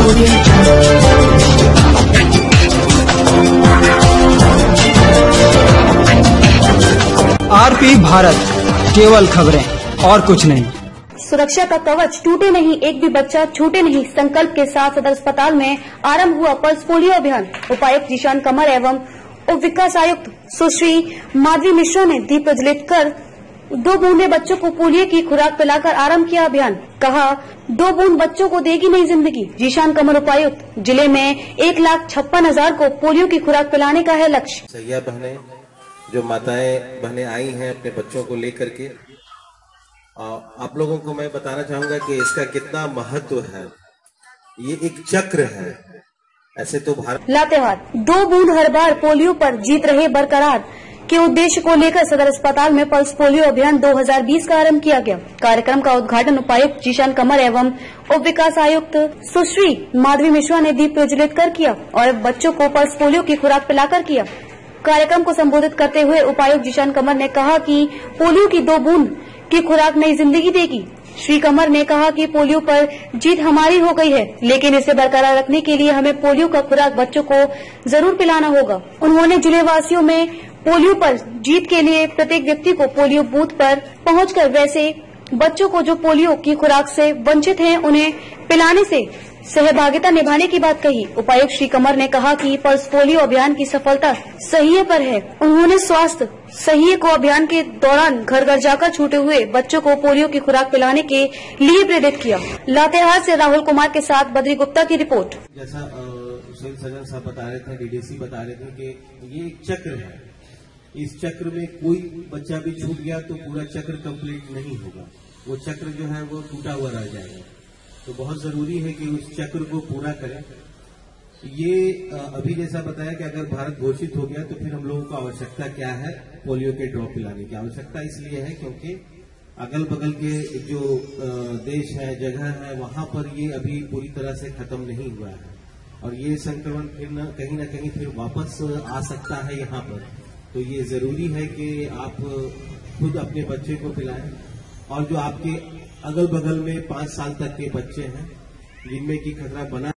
RP Bharat, केवल खबरें और कुछ नहीं। सुरक्षा का कवच टूटे नहीं, एक भी बच्चा छूटे नहीं, संकल्प के साथ सदर अस्पताल में आरंभ हुआ पल्स पोलियो अभियान। उपायुक्त जीशान कमर एवं उप विकास आयुक्त सुश्री माधवी मिश्रा ने दीप प्रज्वलित कर 2 बूंदे बच्चों को पोलियो की खुराक पिलाकर आरंभ किया अभियान। कहा, 2 बूंद बच्चों को देगी नई जिंदगी। जीशान कमर उपायुक्त, जिले में 1,56,000 को पोलियो की खुराक पिलाने का है लक्ष्य। सैया बहनें, जो माताएं बहनें आई हैं अपने बच्चों को लेकर के, आप लोगों को मैं बताना चाहूंगा कि इसका कितना महत्व है। ये एक चक्र है। ऐसे तो भारत लातेहार 2 बूंद हर बार पोलियो पर जीत रहे बरकरार के उद्देश्य को लेकर सदर अस्पताल में पल्स पोलियो अभियान 2020 का आरंभ किया गया। कार्यक्रम का उद्घाटन उपायुक्त जीशान कमर एवं उप विकास आयुक्त सुश्री माधवी मिश्रा ने दीप प्रज्वलित कर किया और बच्चों को पल्स पोलियो की खुराक पिलाकर किया। कार्यक्रम को संबोधित करते हुए उपायुक्त जीशान कमर ने कहा कि पोलियो की 2 बूंद की खुराक नई जिंदगी देगी। श्री कमर ने कहा कि पोलियो पर जीत हमारी हो गई है, लेकिन इसे बरकरार रखने के लिए हमें पोलियो का खुराक बच्चों को जरूर पिलाना होगा। उन्होंने जिले वासियों में पोलियो पर जीत के लिए प्रत्येक व्यक्ति को पोलियो बूथ पर पहुंचकर वैसे बच्चों को जो पोलियो की खुराक से वंचित हैं उन्हें पिलाने से सहभागिता निभाने की बात कही। उपायुक्त श्री कमर ने कहा कि पल्स पोलियो अभियान की सफलता सहिए पर है। उन्होंने स्वास्थ्य सहिए को अभियान के दौरान घर घर जाकर छूटे हुए बच्चों को पोलियो की खुराक पिलाने के लिए प्रेरित किया। लातेहार से राहुल कुमार के साथ बद्री गुप्ता की रिपोर्ट। जैसा सजन साहब बता रहे थे, डीडीसी बता रहे थे कि ये एक चक्र है। इस चक्र में कोई बच्चा भी छूट गया तो पूरा चक्र कंप्लीट नहीं होगा, वो चक्र जो है वो टूटा हुआ रह जाएगा। तो बहुत जरूरी है कि उस चक्र को पूरा करें। ये अभी जैसा बताया कि अगर भारत घोषित हो गया तो फिर हम लोगों को आवश्यकता क्या है, पोलियो के ड्रॉप पिलाने की आवश्यकता इसलिए है क्योंकि अगल बगल के जो देश है, जगह है, वहां पर ये अभी पूरी तरह से खत्म नहीं हुआ है और ये संक्रमण फिर न कहीं फिर वापस आ सकता है यहाँ पर। तो ये जरूरी है कि आप खुद अपने बच्चे को पिलाएं और जो आपके अगल बगल में 5 साल तक के बच्चे हैं जिनमें की खतरा बना